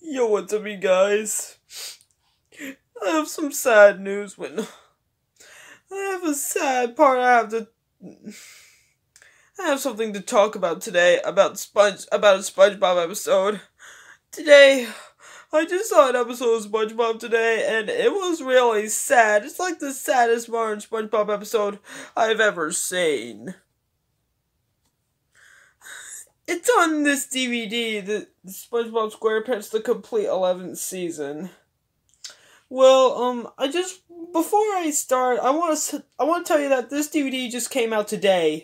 Yo, what's up, you guys? I have some sad news. I have a sad part. I have something to talk about today about a SpongeBob episode. Today, I just saw an episode of SpongeBob today, and it was really sad. It's like the saddest modern SpongeBob episode I've ever seen. It's on this DVD, the SpongeBob SquarePants: The Complete 11th Season. Well, before I start, I want to tell you that this DVD just came out today.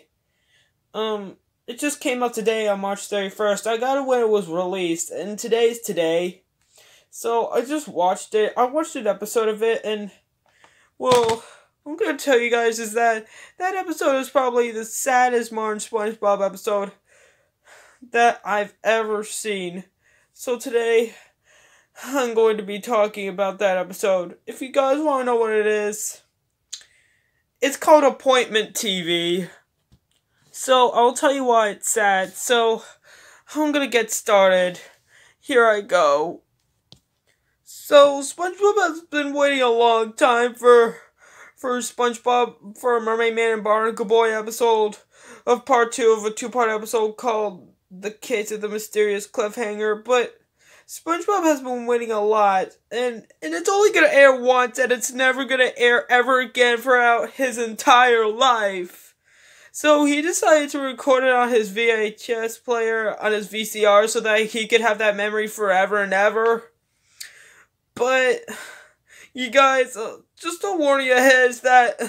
It just came out today on March 31st. I got it when it was released, and today's today. So I just watched it. I watched an episode of it, and well, I'm gonna tell you guys is that episode is probably the saddest modern SpongeBob episode that I've ever seen. So today, I'm going to be talking about that episode. If you guys want to know what it is, it's called Appointment TV. So, I'll tell you why it's sad. So, I'm gonna get started. Here I go. So, SpongeBob has been waiting a long time for SpongeBob, for a Mermaid Man and Barnacle Boy episode of part 2 of a 2-part episode called The Case of the Mysterious Cliffhanger, but SpongeBob has been waiting a lot, and it's only gonna air once, and it's never gonna air ever again throughout his entire life. So he decided to record it on his VHS player, on his VCR, so that he could have that memory forever and ever. But, you guys, just a warning ahead is that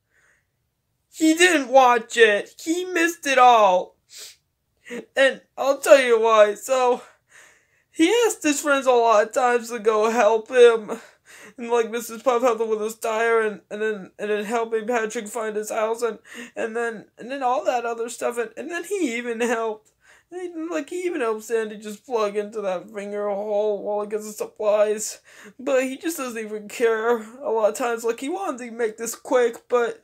he didn't watch it. He missed it all. And I'll tell you why. So, he asked his friends a lot of times to go help him. And like Mrs. Puff helped him with his tire, and then helping Patrick find his house, and then all that other stuff, and then he even helped. He even helped Sandy just plug into that finger hole while he gets the supplies. But he just doesn't even care a lot of times. Like, he wanted to make this quick, but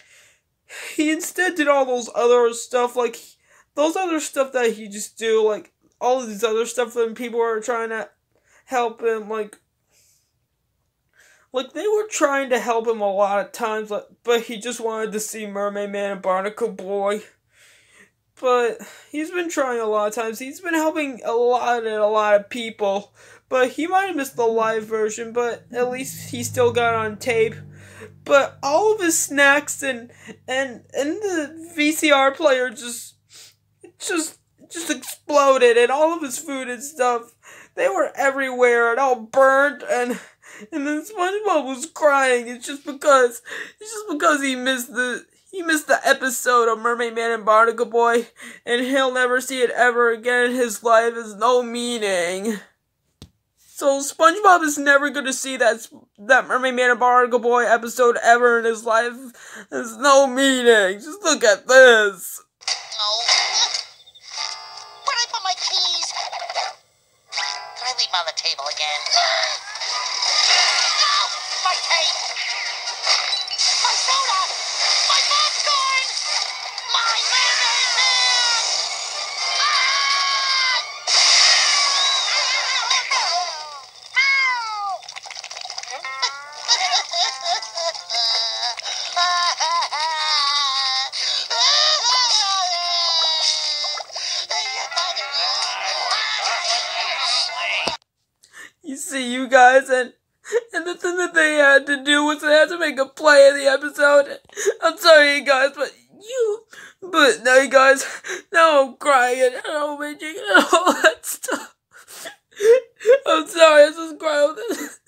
he instead did all those other stuff, like those other stuff that he just do, like all of these other stuff when people are trying to help him, like they were trying to help him a lot of times, but he just wanted to see Mermaid Man and Barnacle Boy. But he's been trying a lot of times. He's been helping a lot of people. But he might have missed the live version, but at least he still got it on tape. But all of his snacks and the VCR player just exploded, and all of his food and stuff, they were everywhere and all burnt, and then SpongeBob was crying. It's just because he missed the episode of Mermaid Man and Barnacle Boy, and he'll never see it ever again. His life has no meaning. So SpongeBob is never gonna see that Mermaid Man and Barnacle Boy episode ever in his life. There's no meaning. Just look at this. No. Where'd I put my keys? Did I leave them on the table again? No! My tape! My soda! My popcorn! My Mermaid Man! You see, you guys, and the thing that they had to do was they had to make a play of the episode. I'm sorry, you guys, but now, you guys, now I'm crying and I'm raging and all that stuff. I'm sorry, I just crying with it.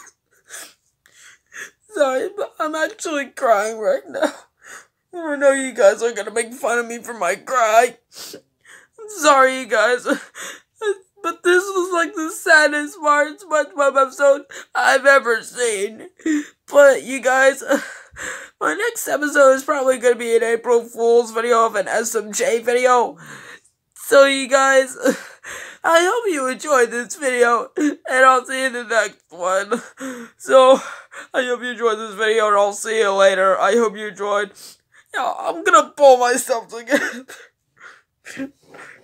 Sorry, but I'm actually crying right now. I know you guys are gonna make fun of me for my cry. I'm sorry, you guys. But this was like the saddest SpongeBob episode I've ever seen. But you guys, my next episode is probably going to be an April Fool's video of an SMJ video. So you guys, I hope you enjoyed this video, and I'll see you in the next one. So, I hope you enjoyed this video, and I'll see you later. I hope you enjoyed. I'm gonna pull myself together.